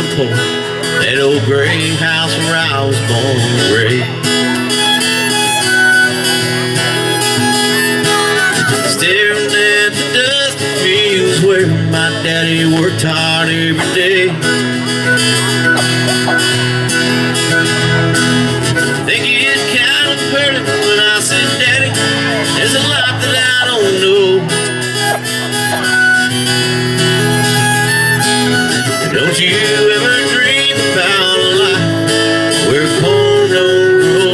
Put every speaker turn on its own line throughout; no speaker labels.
front porch, that old gray house where I was born and raised. Staring at the dusty fields where my daddy worked hard every day. Think it kind of hurt when I said, Daddy, there's a lot that I don't know. Don't you ever dream about a life where corn don't grow.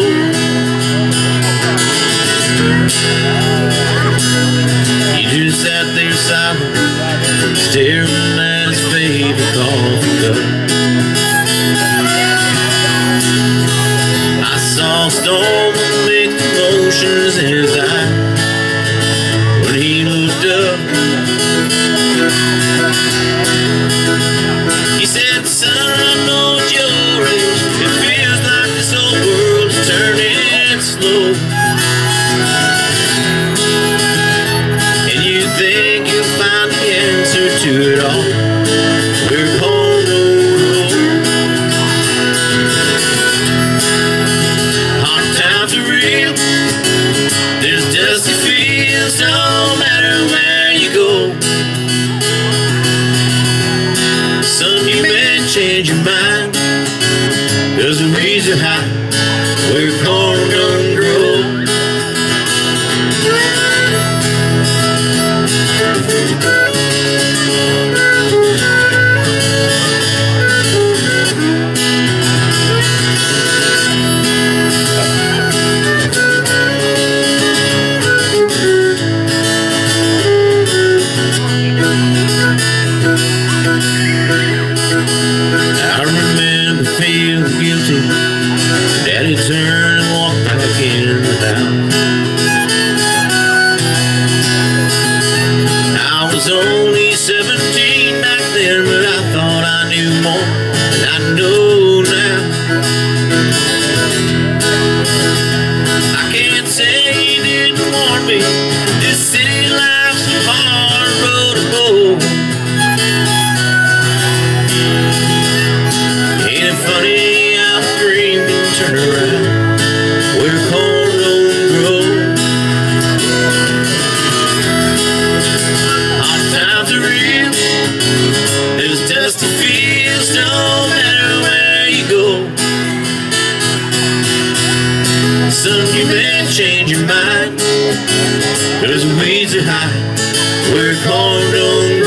He just sat there silent, staring at his favorite coffee cup. I saw storm with mixed emotions in his eyes when he looked up. He said, son, I know at your age it feels like this whole world's turning slow, and you think you'll find the answer to it all where corn don't grow. Hard times are real, there's dusty fields no matter where you go. Son, you better change your mind, 'cause the weeds are high where corn don't grow. I remember feeling guilty. Daddy turned and walked back in the house. I was only 17 back then, but I thought I knew more than I know now. I can't say he didn't warn me, this city life's a hard road to hoe. Ain't it funny how a dream can turn around where corn don't grow? Hard times are real, there's dusty fields no matter where you go. Son, you better change your mind, 'cause the weeds are high where corn don't grow.